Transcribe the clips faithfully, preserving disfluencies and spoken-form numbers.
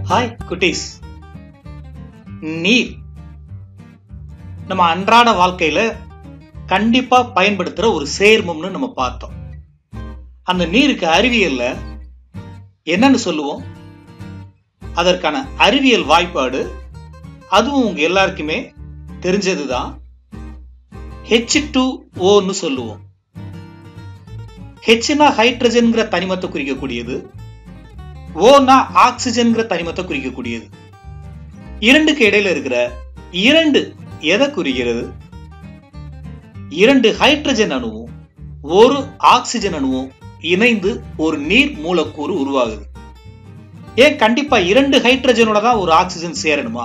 Hi குட்டீஸ். நீர் நம்ம அன்றாட வாழ்க்கையில கண்டிப்பா பயன்படுத்துற ஒரு சேர்மம்னு நம்ம பார்த்தோம். அந்த நீருக்கு அறிவியல்ல என்னன்னு சொல்லுவோம்? அதற்கான அறிவியல் வாய்ப்பாடு அதுவும் உங்க எல்லாருக்குமே தெரிஞ்சதுதான். ஹெச் டூ ஓன்னு சொல்லுவோம். ஹெச்னா ஹைட்ரஜன்கிற தனிமத்தை குறிக்கக்கூடியது, ஓனா ஆக்சிஜன்கிற தனிமத்தை குறிக்கக்கூடியது. இரண்டுக்கு இடையில இருக்கிற இரண்டு எதை குறிக்கிறது? இரண்டு ஹைட்ரஜன் அணுவும் ஒரு ஆக்சிஜன் அணுவும் இணைந்து ஒரு நீர் மூலக்கூறு உருவாகுது. ஏன் கண்டிப்பா இரண்டு ஹைட்ரஜனோட தான் ஒரு ஆக்சிஜன் சேரணுமா?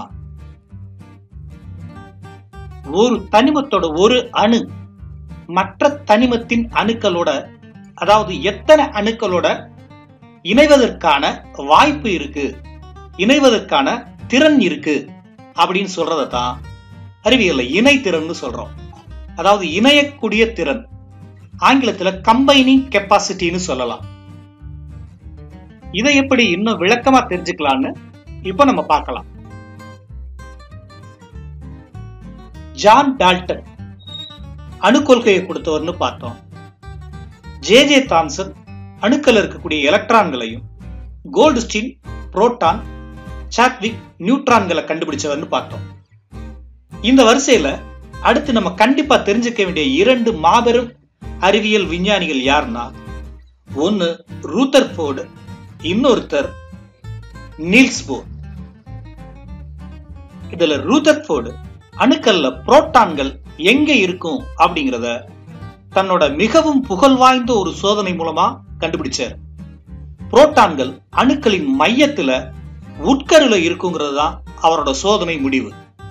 ஒரு தனிமத்தோட ஒரு அணு மற்ற தனிமத்தின் அணுக்களோட, அதாவது எத்தனை அணுக்களோட இணைவதற்கான வாய்ப்பு இருக்கு, இணைவதற்கான திறன் இருக்கு அப்படின்னு சொல்றதான் அறிவியல்ல இணைத்திறன் சொல்றோம். அதாவது இணையக்கூடிய திறன், ஆங்கிலத்துல கம்பைனிங் கெப்பாசிட்டின்னு சொல்லலாம். இதை எப்படி இன்னும் விளக்கமா தெரிஞ்சுக்கலாம்னு இப்ப நம்ம பார்க்கலாம். ஜான் டால்டன் அணு கொள்கையை கொடுத்தவர்னு பார்த்தோம். ஜே ஜே தாம்சன் அணுக்கள் இருக்கக்கூடிய எலக்ட்ரான்களையும், கோல்ட்ஸ்டீன் புரோட்டான், சாட்விக் நியூட்ரான்களை கண்டுபிடிச்சவர்னு பார்த்தோம். இந்த வரிசையில அடுத்து நம்ம கண்டிப்பா தெரிஞ்சுக்க வேண்டிய இரண்டு மாபெரும் அறிவியல் விஞ்ஞானிகள் யாருன்னா, ஒன்னு ரூதர்ஃபோர்டு, இன்னொருத்தர் நீல்ஸ் போர். இதுல ரூதர்ஃபோர்டு அணுக்கள்ல புரோட்டான்கள் எங்க இருக்கும் அப்படிங்கிறத தன்னோட மிகவும் புகழ் வாய்ந்த ஒரு சோதனை மூலமா கண்டுபிடிச்சார். புரோட்டான்கள் அணுக்களின் மையத்துல உட்கருல இருக்குங்கிறது தான் அவரோட சோதனை முடிவு.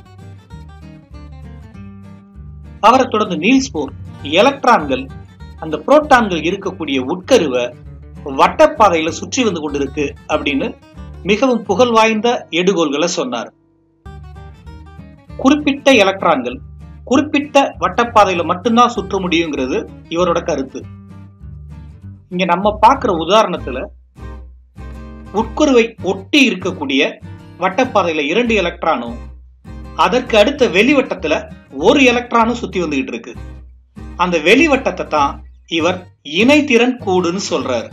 அவரை தொடர்ந்து நீல்ஸ் போர் எலக்ட்ரான்கள் அந்த புரோட்டான்கள் இருக்கக்கூடிய உட்கருவை வட்டப்பாதையில சுற்றி வந்து கொண்டிருக்கு அப்படின்னு மிகவும் புகழ் வாய்ந்த எடுகோள்களை சொன்னார். குறிப்பிட்ட எலக்ட்ரான்கள் குறிப்பிட்ட வட்டப்பாதையில மட்டும்தான் சுற்ற முடியுங்கிறது இவரோட கருத்து. இங்க நம்ம பார்க்கிற உதாரணத்துல உட்கருவை ஒட்டி இருக்கக்கூடிய வட்டப்பாதையில இரண்டு எலக்ட்ரானும், அதற்கு அடுத்த வெளிவட்டத்துல ஒரு எலக்ட்ரானும் சுத்தி வந்துகிட்டு இருக்கு. அந்த வெளிவட்டத்தை தான் இவர் இணைத்திறன் கூடுன்னு சொல்றாரு.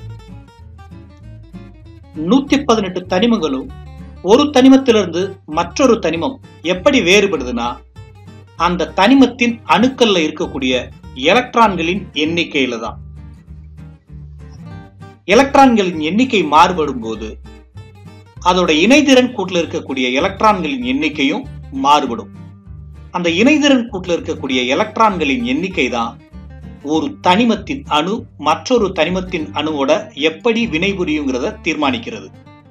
நூத்தி பதினெட்டு தனிமங்களும் ஒரு தனிமத்திலிருந்து மற்றொரு தனிமம் எப்படி வேறுபடுதுன்னா, அந்த தனிமத்தின் அணுக்கள்ல இருக்கக்கூடிய எலக்ட்ரான்களின் எண்ணிக்கையில தான். எலக்ட்ரான்களின் எண்ணிக்கை மாறுபடும் போது அதோட இணைதிறன் கூட்டுல இருக்கக்கூடிய எலக்ட்ரான்களின் எண்ணிக்கையும் மாறுபடும். அந்த இணைதிறன் கூட்டுல இருக்கக்கூடிய எலக்ட்ரான்களின் எண்ணிக்கை தான் ஒரு தனிமத்தின் அணு மற்றொரு தனிமத்தின் அணுவோட எப்படி வினைபுரியுங்கிறத தீர்மானிக்கிறது.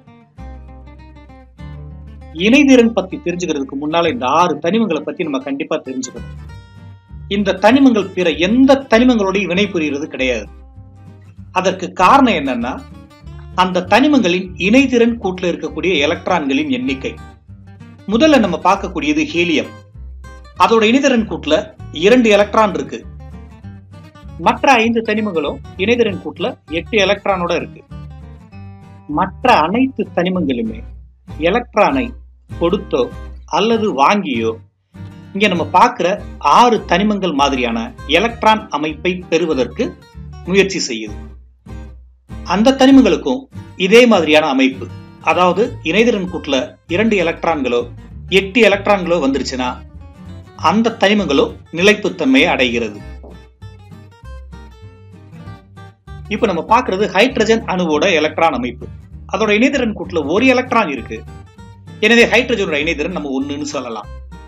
இணைதிறன் பத்தி தெரிஞ்சுக்கிறதுக்கு முன்னால இந்த ஆறு தனிமங்களை பத்தி நம்ம கண்டிப்பா தெரிஞ்சுக்கணும். இந்த தனிமங்கள் பிற எந்த தனிமங்களோடையும் வினை புரிகிறது கிடையாது. அதற்கு காரணம் என்னன்னா, அந்த தனிமங்களின் இணைதிறன் கூட்டுல இருக்கக்கூடிய எலக்ட்ரான்களின் எண்ணிக்கை. முதல்ல நம்ம பார்க்கக்கூடியது ஹீலியம். அதோட இணைதிறன் கூட்டுல இரண்டு எலக்ட்ரான் இருக்கு. மற்ற ஐந்து தனிமங்களும் இணைதிறன் கூட்டுல எட்டு எலக்ட்ரானோட இருக்கு. மற்ற அனைத்து தனிமங்களுமே எலக்ட்ரானை கொடுத்தோ அல்லது வாங்கியோ இங்க நம்ம பார்க்கிற ஆறு தனிமங்கள் மாதிரியான எலக்ட்ரான் அமைப்பை பெறுவதற்கு முயற்சி செய்யுது. அந்த தனிமங்களுக்கும் இதே மாதிரியான அமைப்பு, அதாவது இணைதிறன் கூட்டுல இரண்டு எலக்ட்ரான்களோ எட்டு எலக்ட்ரான்களோ வந்துருச்சுன்னா அந்த தனிமங்களோ நிலைப்புத்தன்மையை அடைகிறது. இப்ப நம்ம பார்க்கிறது ஹைட்ரஜன் அணுவோட எலக்ட்ரான் அமைப்பு. அதோட இணைதிறன் கூட்டுல ஒரு எலக்ட்ரான் இருக்கு. எனவே ஹைட்ரஜனோட இணைதிறன் நம்ம ஒண்ணுன்னு சொல்லலாம்.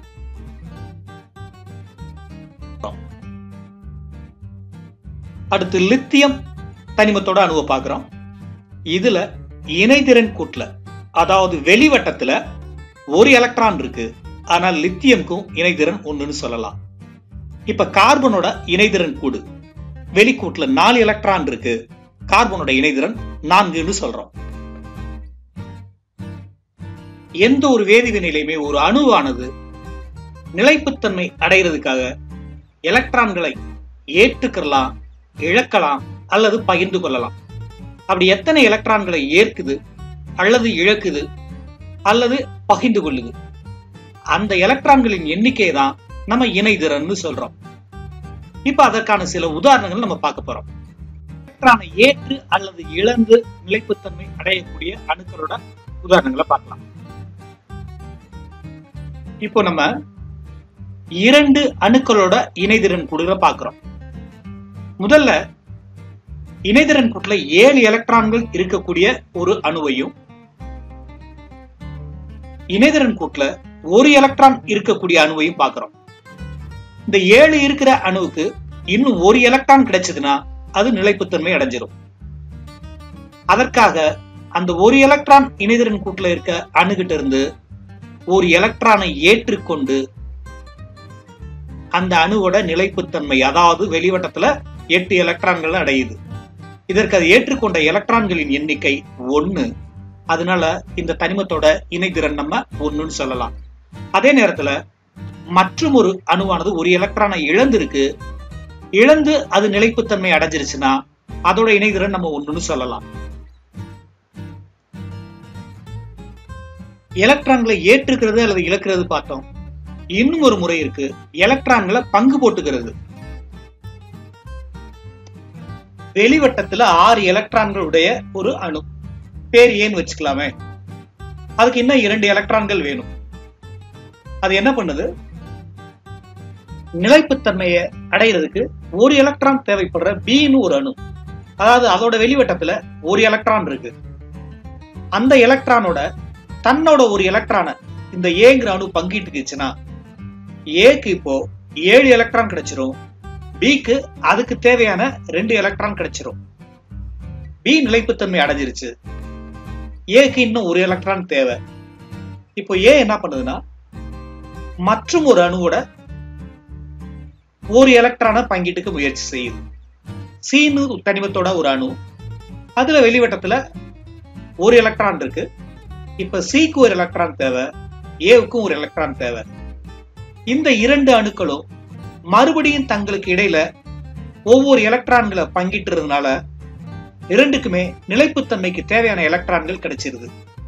அடுத்து லித்தியம் தனிமத்தோட அணுவை பார்க்கிறோம். இதுல இணைதிறன் கூட்டுல, அதாவது வெளிவட்டத்துல ஒரு எலக்ட்ரான் இருக்கு. ஆனால் லித்தியம்க்கும் இணைதிறன் ஒண்ணுன்னு சொல்லலாம். இப்ப கார்பனோட இணைதிறன் கூடு, வெளிக்கூட்டுல நாலு எலக்ட்ரான் இருக்கு. கார்பனோட இணைதிறன் நான்குன்னு சொல்றோம். எந்த ஒரு வேதிவினையிலுமே ஒரு அணுவானது நிலைப்புத்தன்மை அடைகிறதுக்காக எலக்ட்ரான்களை ஏற்றுக்கலாம், இழக்கலாம் அல்லது பகிர்ந்து கொள்ளலாம். அப்படி எத்தனை எலக்ட்ரான்களை ஏற்குது அல்லது இழக்குது அல்லது பகிர்ந்து கொள்ளுது. அந்த எலக்ட்ரான்களின் எண்ணிக்கை தான் நம்ம இணைதிறன்னு சொல்றோம். இப்ப அதற்கான சில உதாரணங்கள் நம்ம பார்க்க போறோம். எலக்ட்ரானை ஏற்று அல்லது இழந்து நிலைப்புத்தன்மை அடையக்கூடிய அணுக்களோட உதாரணங்களை பார்க்கலாம். இப்போ நம்ம இரண்டு அணுக்களோட இணைதிறன் கூடுகளை பார்க்கிறோம். முதல்ல இணைதிறன் கூட்டுல ஏழு எலக்ட்ரான்கள் இருக்கக்கூடிய ஒரு அணுவையும், இணைதிறன் கூட்டுல ஒரு எலக்ட்ரான் இருக்கக்கூடிய அணுவையும் பார்க்கிறோம். இந்த ஏழு இருக்கிற அணுவுக்கு இன்னும் ஒரு எலக்ட்ரான் கிடைச்சதுன்னா அது நிலைப்புத்தன்மை அடைஞ்சிரும். அதற்காக அந்த ஒரு எலக்ட்ரான் இணைதிறன் கூட்டுல இருக்க அணுகிட்ட இருந்து ஒரு எலக்ட்ரானை ஏற்றுக்கொண்டு அந்த அணுவோட நிலைப்புத்தன்மை, அதாவது வெளிவட்டத்துல எட்டு எலக்ட்ரான்கள் அடையுது. இதற்கு அது ஏற்றுக்கொண்ட எலக்ட்ரான்களின் எண்ணிக்கை ஒன்னு. அதனால இந்த தனிமத்தோட இணைதிறன் நம்ம ஒன்னுன்னு சொல்லலாம். அதே நேரத்துல மற்றும் ஒரு அணுவானது ஒரு எலக்ட்ரானை இழந்திருக்கு, இழந்து அது நிலைப்புத்தன்மை அடைஞ்சிருச்சுன்னா அதோட இணைதிறன் நம்ம ஒன்னுன்னு சொல்லலாம். எலக்ட்ரான்களை ஏற்றுக்கிறது அல்லது இழக்கிறது பார்த்தோம். இன்னும் ஒரு முறை இருக்கு, எலக்ட்ரான்களை பங்கு போட்டுக்கிறது. வெளிவட்டத்துல ஆறு எலக்ட்ரான்கள் உடைய ஒரு அணு, பேர் ஏன்னு வச்சுக்கலாமே. அதுக்கு இன்னும் இரண்டு எலக்ட்ரான்கள் வேணும். அது என்ன பண்ணுது? நிலைப்புத்தன்மையை அடைகிறதுக்கு ஒரு எலக்ட்ரான் தேவைப்படுற பின்னு ஒரு அணு, அதாவது அதோட வெளிவட்டத்துல ஒரு எலக்ட்ரான் இருக்கு. அந்த எலக்ட்ரானோட தன்னோட ஒரு எலக்ட்ரானை இந்த ஏங்கிற அணு பங்கிட்டுக்குச்சுன்னா ஏக்கு இப்போ ஏழு எலக்ட்ரான் கிடைச்சிரும், பிக்கு அதுக்கு தேவையான ரெண்டு எலக்ட்ரான் கிடைச்சிரும். பி நிலைப்புத்தன்மை அடைஞ்சிருச்சு, ஏக்கு இன்னும் ஒரு எலக்ட்ரான் தேவை. இப்போ ஏ என்ன பண்ணுதுன்னா மற்றும் ஒரு அணுவோட ஒரு எலக்ட்ரானை பங்கிட்டுக்க முயற்சி செய்யுது. சீனு தனிமத்தோட ஒரு அணு, அதுல வெளிவட்டத்துல ஒரு எலக்ட்ரான் இருக்கு. இப்ப சிக்கு ஒரு எலக்ட்ரான் தேவை, ஏவுக்கும் ஒரு எலக்ட்ரான் தேவை. இந்த இரண்டு அணுக்களும் மறுபடியும் தங்களுக்கு இடையில ஒவ்வொரு எலக்ட்ரான்களை பங்கிட்டுறதுனால இரண்டுக்குமே நிலைப்புத்தன்மைக்கு தேவையான எலக்ட்ரான்கள் கிடைச்சிருது.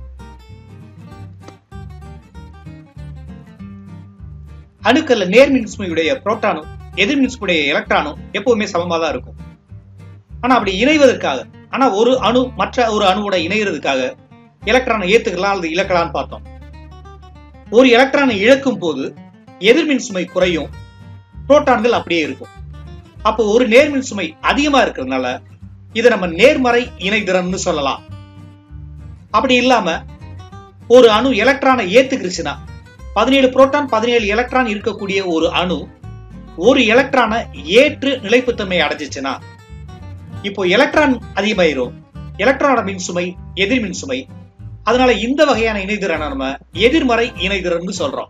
அணுக்கள்ல நேர்மின்சுமையுடைய புரோட்டானும் எதிர்மின்சுமையுடைய எலக்ட்ரானும் எப்பவுமே சமமா தான் இருக்கும். ஆனா அப்படி இணைவதற்காக, ஆனா ஒரு அணு மற்ற ஒரு அணுவோட இணைகிறதுக்காக எலக்ட்ரானை ஏத்துக்கலாம் அல்லது இழக்கலாம்னு பார்த்தோம். ஒரு எலக்ட்ரானை இழக்கும் போது எதிர்மின் சுமை குறையும், புரோட்டான்கள் அப்படியே இருக்கும். அப்போ ஒரு நேர்மின் சுமை அதிகமா இருக்கிறதுனால இதை நம்ம நேர்மறை இணைதிறன்னு சொல்லலாம். அப்படி இல்லாம ஒரு அணு எலக்ட்ரானை ஏத்துக்கிருச்சுன்னா, பதினேழு புரோட்டான் பதினேழு எலக்ட்ரான் இருக்கக்கூடிய ஒரு அணு ஒரு எலக்ட்ரானை ஏற்று நிலைப்புத்தன்மை அடைஞ்சிச்சுன்னா இப்போ எலக்ட்ரான் அதிகமாயிரும், எலக்ட்ரானோட மின் சுமை எதிர்மின் சுமை. அதனால இந்த வகையான இணைதிறனை நம்ம எதிர்மறை இணைதிறன் சொல்றோம்.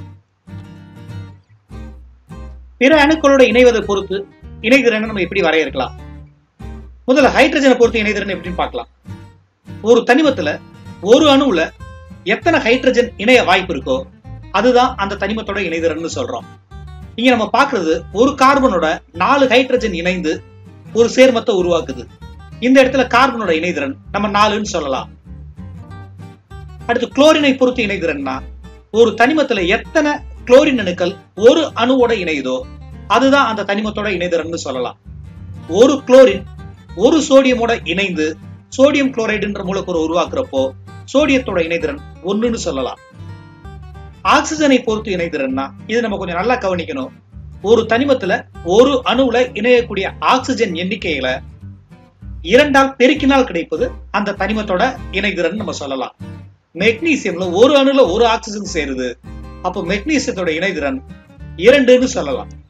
பிற அணுக்களோட இணைவதை பொறுத்து இணைதிறனை நம்ம எப்படி வரையறுக்கலாம்? முதல்ல ஹைட்ரஜனை பொறுத்து இணைதிறன் எப்படின்னு பார்க்கலாம். ஒரு தனிமத்துல ஒரு அணுவுல எத்தனை ஹைட்ரஜன் இணைய வாய்ப்பு இருக்கோ அதுதான் அந்த தனிமத்தோட இணைதிறன் சொல்றோம். இங்க நம்ம பாக்குறது ஒரு கார்பனோட நாலு ஹைட்ரஜன் இணைந்து ஒரு சேர்மத்தை உருவாக்குது. இந்த இடத்துல கார்பனோட இணைதிறன் நம்ம நாலுன்னு சொல்லலாம். அடுத்து குளோரினை பொறுத்து இணைதிறன்னா ஒரு தனிமத்துல எத்தனை குளோரின் அணுக்கள் ஒரு அணுவோட இணையுதோ அதுதான் அந்த தனிமத்தோட இணைதிறன் சொல்லலாம். ஒரு குளோரின் ஒரு சோடியமோட இணைந்து சோடியம் குளோரைடுன்ற மூலக்கூறு உருவாக்குறப்போ சோடியத்தோட இணைதிறன் ஒண்ணுன்னு சொல்லலாம். ஆக்சிஜனை பொறுத்து இணைதிறன்னா இது நம்ம கொஞ்சம் நல்லா கவனிக்கணும். ஒரு தனிமத்துல ஒரு அணுவுல இணையக்கூடிய ஆக்சிஜன் எண்ணிக்கையில இரண்டால் பெருக்கினால் கிடைப்பது அந்த தனிமத்தோட இணைதிறன் நம்ம சொல்லலாம். மெக்னீசியம்ல ஒரு அணுல ஒரு ஆக்சிஜன் சேருது, அப்போ மெக்னீசியத்தோட இணைதிறன் இரண்டுன்னு சொல்லலாம்.